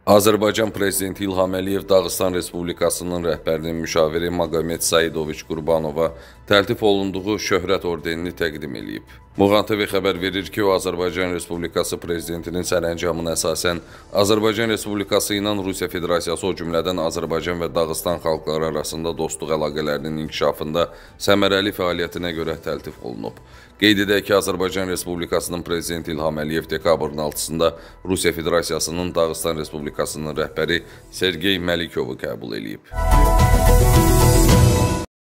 Azərbaycan Prezidenti İlham Əliyev Dağıstan Respublikasının rəhbərinin müşaviri Maqomed Saidoviç Qurbanova təltif olunduğu şöhrət ordenini təqdim edib. Muğan TV xəbər verir ki, o Azərbaycan Respublikası Prezidentinin sərəncamına əsasən Azərbaycan Respublikası ilə Rusiya Federasiyası, o cümlədən Azərbaycan və Dağıstan xalqları arasında dostluq əlaqələrinin inkişafında səmərəli fəaliyyətinə görə təltif olunub. Qeyd edək ki, Azərbaycan Respublikasının Prezidenti İlham Əliyev dekabrın 6-sında Rusiya Federasiyasının Dağıstan Respublikasının rəhbəri Sergey Melikovu qəbul edib.